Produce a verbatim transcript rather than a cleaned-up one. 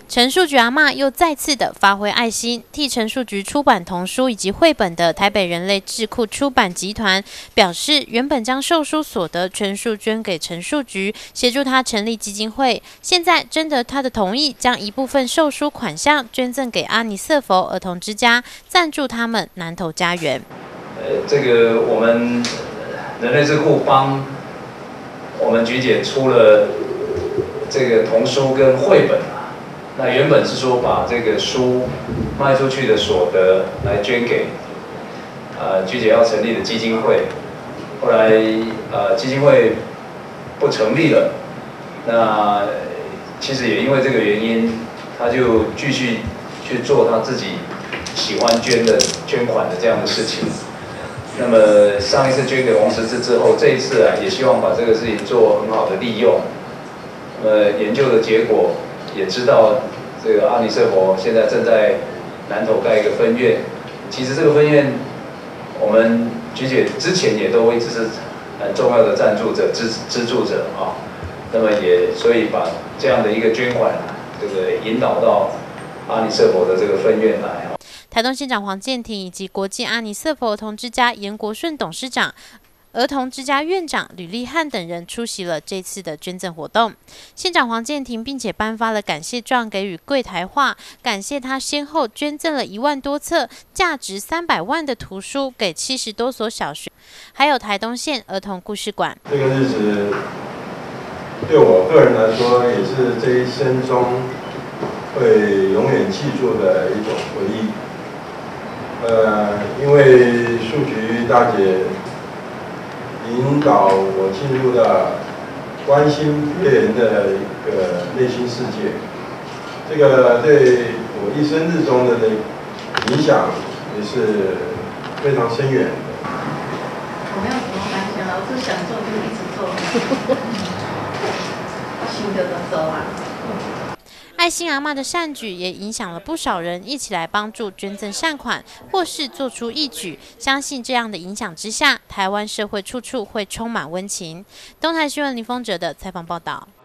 陈树菊阿嬷又再次的发挥爱心，替陈树菊出版童书以及绘本的台北人类智库出版集团表示，原本将售书所得全数捐给陈树菊，协助他成立基金会。现在征得他的同意，将一部分售书款项捐赠给阿尼瑟佛儿童之家，赞助他们南投家园。 呃，这个我们人类智库帮我们菊姐出了这个童书跟绘本。 那原本是说把这个书卖出去的所得来捐给，呃，菊姐要成立的基金会。后来呃基金会不成立了，那其实也因为这个原因，他就继续去做他自己喜欢捐的捐款的这样的事情。那么上一次捐给红十字之后，这一次啊也希望把这个事情做很好的利用。呃，研究的结果。 也知道这个阿尼瑟佛现在正在南投盖一个分院，其实这个分院，我们菊姐之前也都一直是很重要的赞助者、资资助者啊。那么也所以把这样的一个捐款，这个引导到阿尼瑟佛的这个分院来。 台东县长黄健庭以及国际阿尼瑟佛儿童之家严国顺董事长。 儿童之家院长吕立汉等人出席了这次的捐赠活动。县长黄健庭并且颁发了感谢状给予柜台画，感谢他先后捐赠了一万多册价值三百万的图书给七十多所小学，还有台东县儿童故事馆。 这个日子对我个人来说，也是这一生中会永远记住的一种回忆。呃，因为树菊大姐。 引导我进入了关心别人的一个内心世界，这个对我一生日中的影响也是非常深远的。 我没有什么感想，老是想做就一直做，新的都做完。 爱心阿嬷的善举也影响了不少人，一起来帮助捐赠善款，或是做出义举。相信这样的影响之下，台湾社会处处会充满温情。东台新闻林丰哲的采访报道。